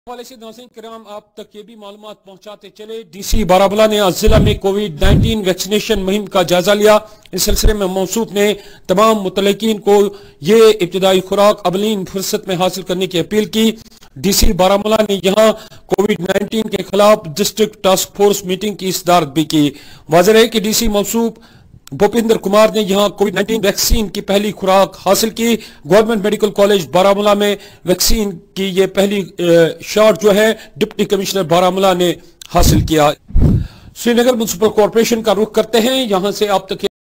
हवाले से नाज़रीन किराम आप तक ये भी मालूमात पहुंचाते चले। डीसी बारामूला ने आज जिला में कोविड-19 वैक्सीनेशन मुहिम का जायजा लिया। इस सिलसिले में मौसूफ ने तमाम मुतलकीन को ये इब्तिदाई खुराक अवलीन फुर्सत में हासिल करने की अपील की। डीसी बारामूला ने यहाँ कोविड-19 के खिलाफ डिस्ट्रिक्ट टास्क फोर्स मीटिंग की सदारत भी की। वाज़ेह है कि डीसी मौसूफ भूपिंदर कुमार ने यहां कोविड-19 वैक्सीन की पहली खुराक हासिल की। गवर्नमेंट मेडिकल कॉलेज बारामूला में वैक्सीन की ये पहली शॉट जो है डिप्टी कमिश्नर बारामूला ने हासिल किया। श्रीनगर म्युनिसिपल कॉर्पोरेशन का रुख करते हैं। यहां से आप तक